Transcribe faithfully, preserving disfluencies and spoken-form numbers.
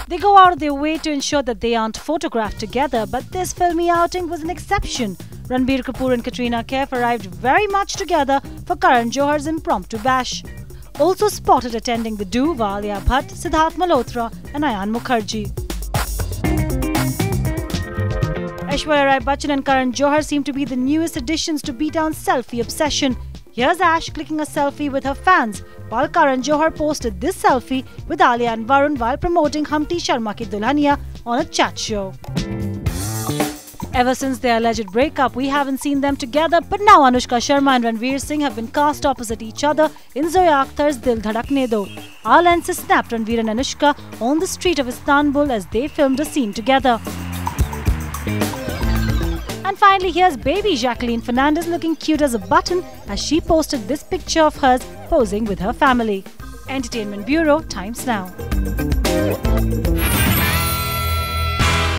They go out of their way to ensure that they aren't photographed together, but this filmy outing was an exception. Ranbir Kapoor and Katrina Kaif arrived very much together for Karan Johar's impromptu bash. Also spotted attending the do were Alia Bhatt, Siddharth Malhotra and Ayan Mukherjee. Aishwarya Rai Bachchan and Karan Johar seem to be the newest additions to B-Town's selfie obsession. Here's Ash clicking a selfie with her fans, while Karan Johar posted this selfie with Alia and Varun while promoting Humpty Sharma Ki Dulhania on a chat show. Ever since their alleged breakup, we haven't seen them together, but now Anushka Sharma and Ranveer Singh have been cast opposite each other in Zoya Akhtar's Dil Dhadakne Do. Our lenses snapped Ranveer and Anushka on the street of Istanbul as they filmed a scene together. And finally, here's baby Jacqueline Fernandez looking cute as a button as she posted this picture of hers posing with her family. Entertainment Bureau, Times Now.